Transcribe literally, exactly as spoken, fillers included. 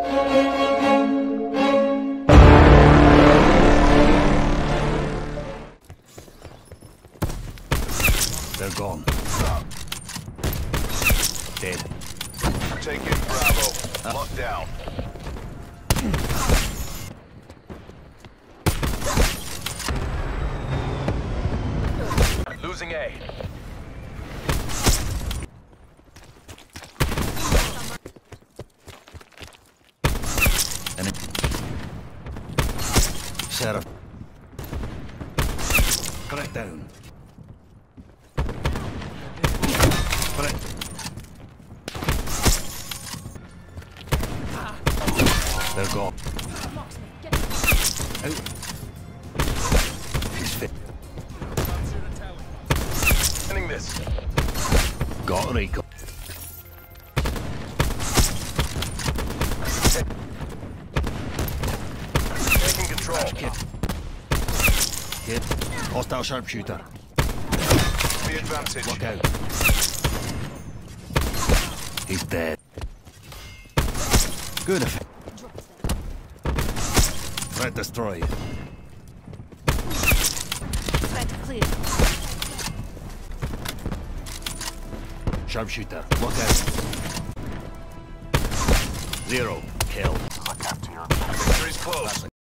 They're gone. Dead. Take in Bravo. Uh. Lock down. Losing A. Enemy. Sheriff. Correct down. Correct. They're gone. Out. He's fit. Ending this. Got Rico. Taking control. Kid. Kid. Hostile sharpshooter. The advantage. Look out. He's dead. Good effect. Threat destroyed. Threat clear. Sharpshooter. Look out. Zero. Kill. Victory's close.